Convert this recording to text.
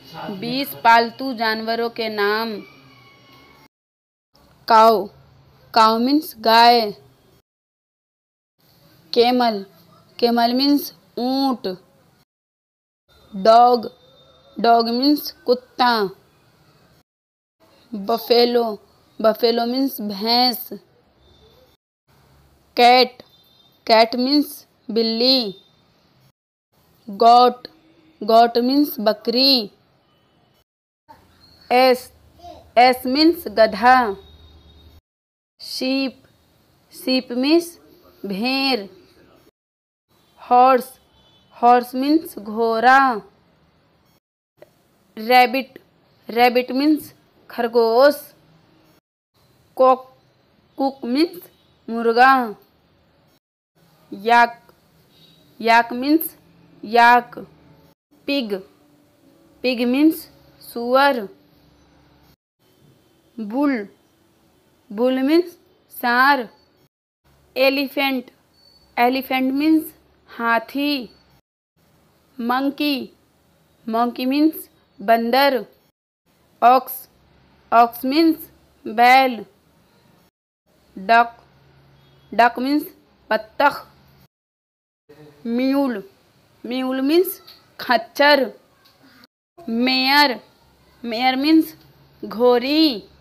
20 पालतू जानवरों के नाम। काऊ, काऊ मीन्स गाय। कैमल, कैमल मीन्स ऊंट। डॉग, डॉग मीन्स कुत्ता। बफेलो, बफेलो मीन्स भैंस। कैट, कैट मीन्स बिल्ली। गोट, गोट मीन्स बकरी। एस, एस मीन्स गधा। शीप, शीप मीन्स भेड़। हॉर्स, हॉर्स मीन्स घोड़ा। रैबिट, रैबिट मीन्स खरगोश। कॉक, कुक मीन्स मुर्गा। याक, याक मीन्स याक। पिग, पिग मीन्स सुअर। बुल, बुल मीन्स सांड। एलिफेंट, एलिफेंट मीन्स हाथी। मंकी, मंकी मीन्स बंदर। ऑक्स, ऑक्स मीन्स बैल। डक, डक मीन्स बत्तख। म्यूल, म्यूल मीन्स खच्चर। मेयर, मेयर मीन्स घोड़ी।